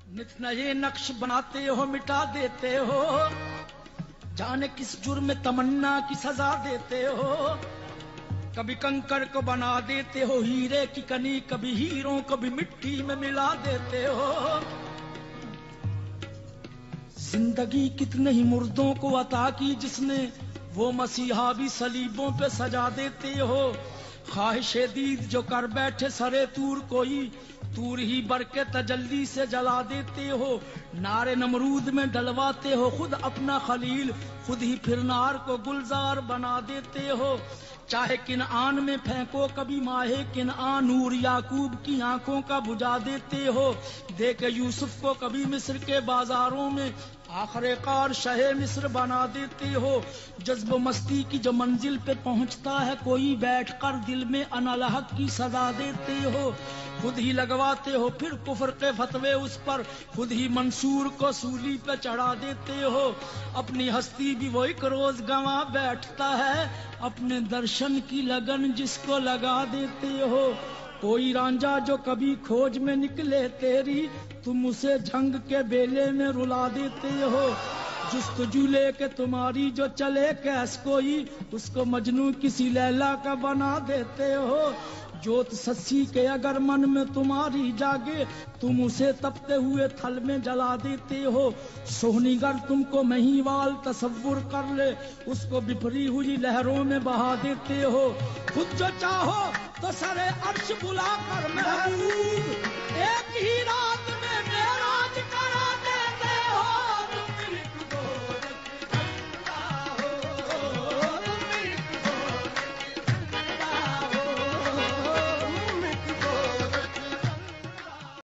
نت نئے نقش بناتے ہو مٹا دیتے ہو، جانے کس جرم تمنا کی سزا دیتے ہو، کبھی کنکر کو بنا دیتے ہو ہیرے کی کنی، کبھی ہیروں کو بھی مٹی میں ملا دیتے ہو۔ زندگی کتنے ہی مردوں کو عطا کی جس نے، وہ مسیحا بھی صلیبوں پہ سجا دیتے ہو۔ خواہش دید جو کر بیٹھے سرے طور کوئی، طور ہی بر کے تجلی سے جلا دیتے ہو۔ نار نمرود میں ڈلواتے ہو خود اپنا خلیل، خود ہی پھر نار کو گلزار بنا دیتے ہو۔ چاہے کنعان میں پھینکو کبھی ماہ کنعان، نور یعقوب کی آنکھوں کا بجھا دیتے ہو۔ دیکھ یوسف کو کبھی مصر کے بازاروں میں، آخر کار شہ مصر بنا دیتے ہو۔ جذب و مستی کی جو منزل پہ پہنچتا ہے کوئی، بیٹھ کر دل میں انالحق کی صدا دیتے ہو۔ خود ہی لگواتے ہو پھر کفر کے فتوے اس پر، خود ہی منصور کو سولی پہ چڑھا دیتے ہو۔ اپنی ہستی بھی وہ ایک روز گنوا بیٹھتا ہے، اپنے درشن کی لگن جس کو لگا دیتے ہو۔ کوئی رانجھا جو کبھی کھوج میں نکلے تیری، تم اسے جھنگ کے بیلے میں رلا دیتے ہو۔ جستجو لے کے تمہاری جو چلے کیس کوئی، اس کو مجنوں کسی لیلا کا بنا دیتے ہو۔ جوت سسی کے اگر من میں تمہاری جاگے، تم اسے تپتے ہوئے تھل میں جلا دیتے ہو۔ سونی گر تم کو مہیوال تصور کر لے، اس کو بپھری ہوئی لہروں میں بہا دیتے ہو۔ خود جو چاہو تو سرے عرش بلا کر محبوب